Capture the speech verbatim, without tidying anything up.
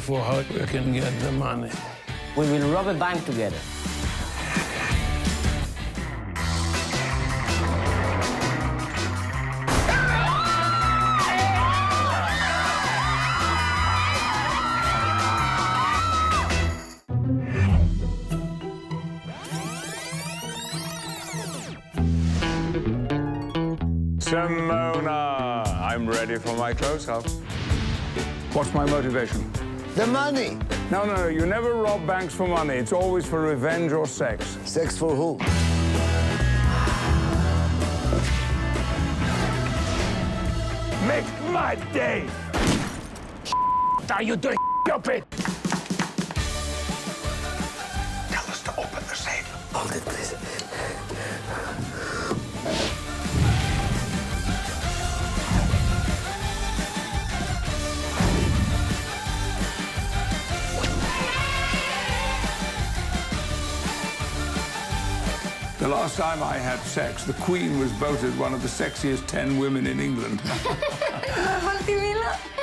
for how we can get the money. We will rob a bank together. Simona, I'm ready for my close-up. What's my motivation? The money. No, no, no, you never rob banks for money. It's always for revenge or sex. Sex for who? Make my day! What are you doing, stupid? Tell us to open the safe. Hold it, please. The last time I had sex, the Queen was voted one of the sexiest ten women in England.